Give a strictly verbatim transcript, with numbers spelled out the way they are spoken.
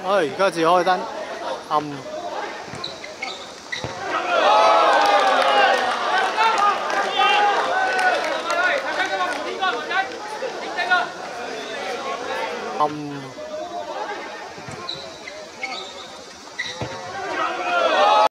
哎，而家只可以單暗。暗。